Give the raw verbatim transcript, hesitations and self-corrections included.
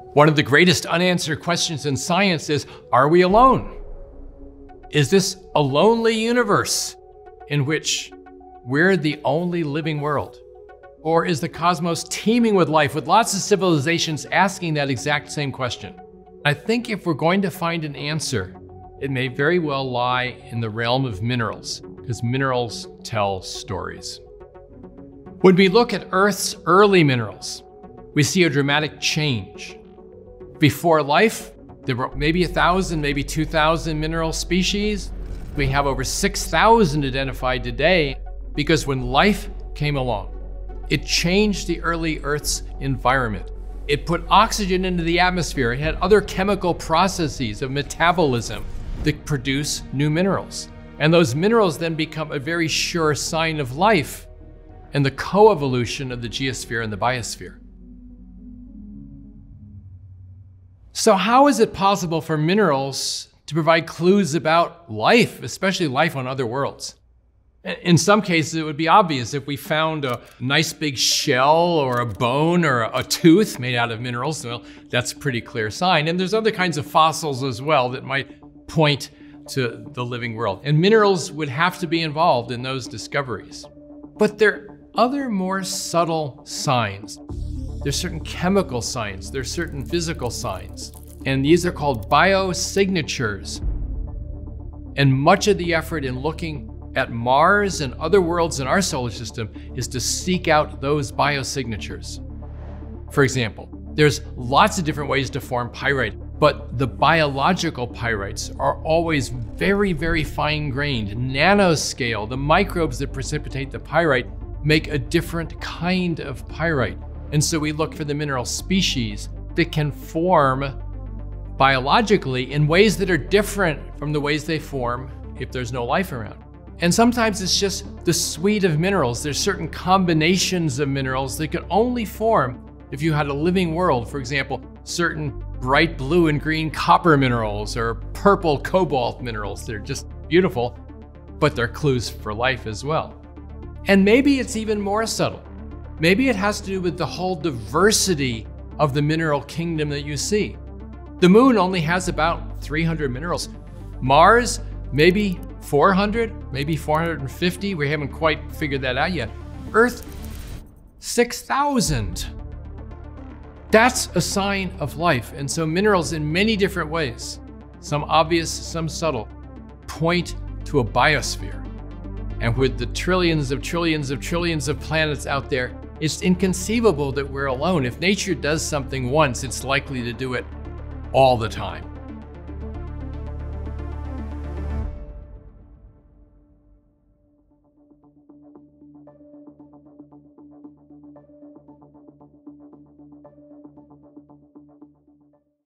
One of the greatest unanswered questions in science is, are we alone? Is this a lonely universe in which we're the only living world? Or is the cosmos teeming with life, with lots of civilizations asking that exact same question? I think if we're going to find an answer, it may very well lie in the realm of minerals, because minerals tell stories. When we look at Earth's early minerals, we see a dramatic change. Before life, there were maybe a thousand, maybe two thousand mineral species. We have over six thousand identified today because when life came along, it changed the early Earth's environment. It put oxygen into the atmosphere. It had other chemical processes of metabolism that produce new minerals. And those minerals then become a very sure sign of life and the coevolution of the geosphere and the biosphere. So how is it possible for minerals to provide clues about life, especially life on other worlds? In some cases, it would be obvious if we found a nice big shell or a bone or a tooth made out of minerals. Well, that's a pretty clear sign. And there's other kinds of fossils as well that might point to the living world. And minerals would have to be involved in those discoveries. But there are other more subtle signs. There's certain chemical signs, there's certain physical signs, and these are called biosignatures. And much of the effort in looking at Mars and other worlds in our solar system is to seek out those biosignatures. For example, there's lots of different ways to form pyrite, but the biological pyrites are always very, very fine-grained, nanoscale. The microbes that precipitate the pyrite make a different kind of pyrite. And so we look for the mineral species that can form biologically in ways that are different from the ways they form if there's no life around. And sometimes it's just the suite of minerals. There's certain combinations of minerals that could only form if you had a living world. For example, certain bright blue and green copper minerals or purple cobalt minerals that are just beautiful, but they're clues for life as well. And maybe it's even more subtle. Maybe it has to do with the whole diversity of the mineral kingdom that you see. The moon only has about three hundred minerals. Mars, maybe four hundred, maybe four hundred fifty. We haven't quite figured that out yet. Earth, six thousand. That's a sign of life. And so minerals in many different ways, some obvious, some subtle, point to a biosphere. And with the trillions of trillions of trillions of planets out there, it's inconceivable that we're alone. If nature does something once, it's likely to do it all the time.